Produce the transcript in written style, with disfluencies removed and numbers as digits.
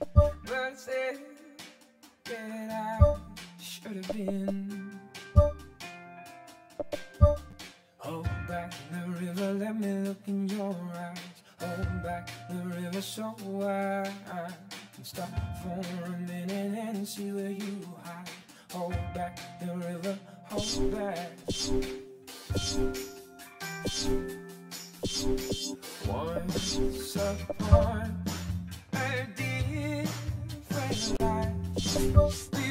but said that I should have been. Hold back the river, let me look in your eyes. Hold back the river so I can stop for a minute and see where you hide. Hold back the river, hold back. Once upon a different life,